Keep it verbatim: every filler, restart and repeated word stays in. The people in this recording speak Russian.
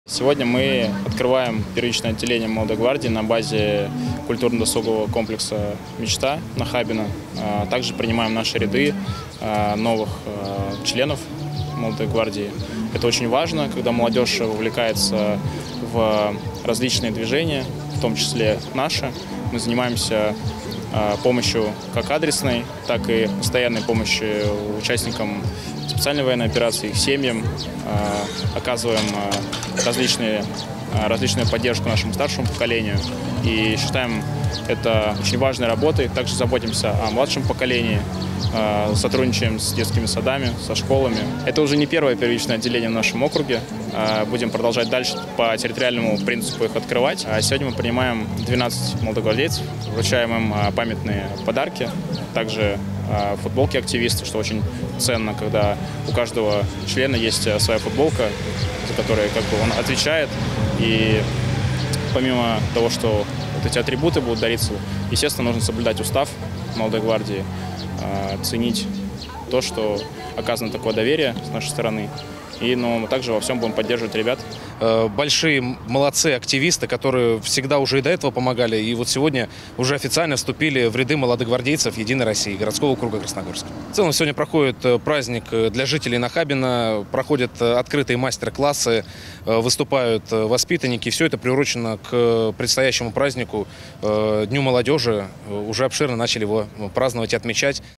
Сегодня мы открываем первичное отделение «Молодой гвардии» на базе культурно-досугового комплекса «Мечта» на Хабино. Также принимаем в наши ряды новых членов «Молодой гвардии». Это очень важно, когда молодежь вовлекается в различные движения, в том числе наши. Мы занимаемся помощью как адресной, так и постоянной помощи участникам специальной военной операции, их семьям, оказываем различные, различную поддержку нашему старшему поколению и считаем это очень важной работой. Также заботимся о младшем поколении, сотрудничаем с детскими садами, со школами. Это уже не первое первичное отделение в нашем округе. Будем продолжать дальше по территориальному принципу их открывать. Сегодня мы принимаем двенадцать молодогвардейцев, вручаем им памятные подарки, также футболки активистов, что очень ценно, когда у каждого члена есть своя футболка, за которой как бы он отвечает. И помимо того, что вот эти атрибуты будут дариться, естественно, нужно соблюдать устав Молодой гвардии, ценить то, что оказано такое доверие с нашей стороны. И, но мы также во всем будем поддерживать ребят. Большие молодцы, активисты, которые всегда уже и до этого помогали, и вот сегодня уже официально вступили в ряды молодогвардейцев Единой России, городского округа Красногорска. В целом сегодня проходит праздник для жителей Нахабино, проходят открытые мастер-классы, выступают воспитанники. Все это приурочено к предстоящему празднику, Дню молодежи. Уже обширно начали его праздновать и отмечать.